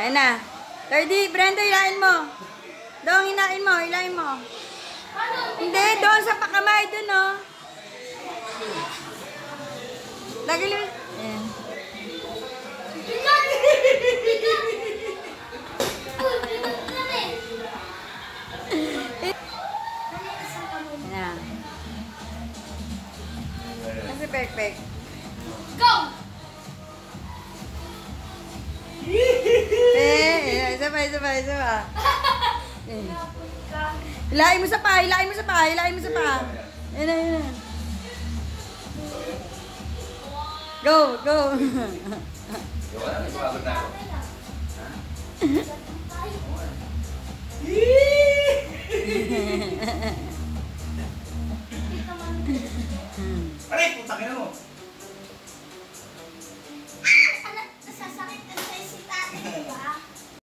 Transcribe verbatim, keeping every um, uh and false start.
Ayan na. thirty, Brenda, hilain mo. Doon, hinain mo, hilain mo. Hindi, doon sa pakamay, doon, oh. Lagi lang. Ayan. Ayan. Kasi fekfek. Go! Eh, isa pa, isa pa, isa pa. Hilain mo sa pa, hilain mo sa pa, hilain mo sa pa. Ayan na, ayan na. Go, go. Aray, putang ina mo.